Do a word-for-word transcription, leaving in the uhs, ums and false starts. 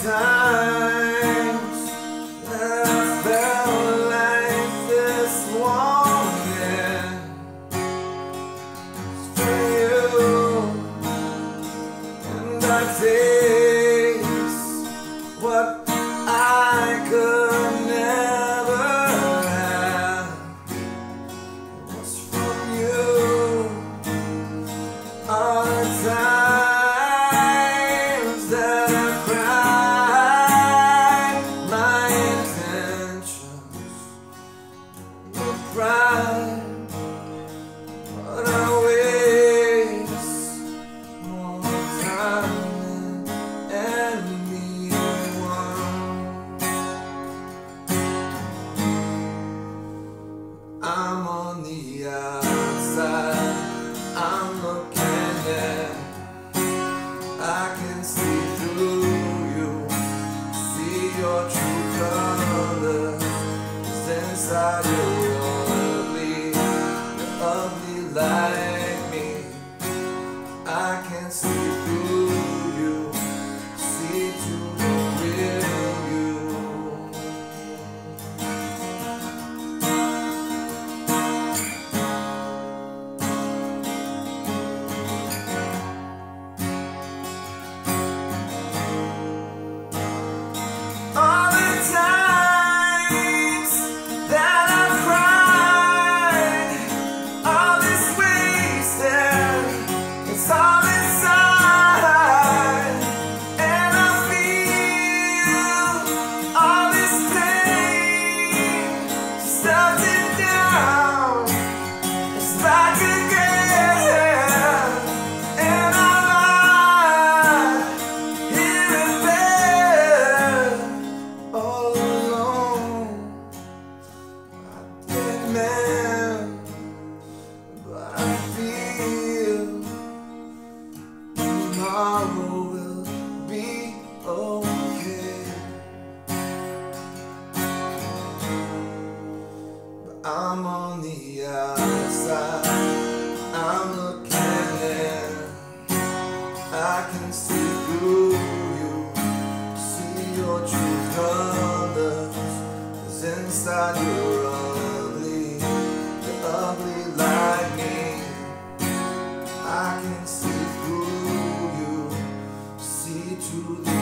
times that I felt like this morning was for you, and I taste what I could never have was from you. All the times that I cried, my intentions were bright, but I waste more time than anyone. I'm on the outside, I'm looking in, I can see through you, see your true colors. 'Cause inside you're ugly, you're ugly like me. I can see through you, see to the real you. All the times that I've cried, all this wasted, it's all inside, and I feel all this pain stuck it down. It's back again, and I'm lying here in bed all alone. I didn't mean, but I feel tomorrow will be okay. But I'm on the outside, I'm looking in, I can see through you, see your true colors. 'Cause inside you're ugly, you're ugly like me. I can see through you, see to the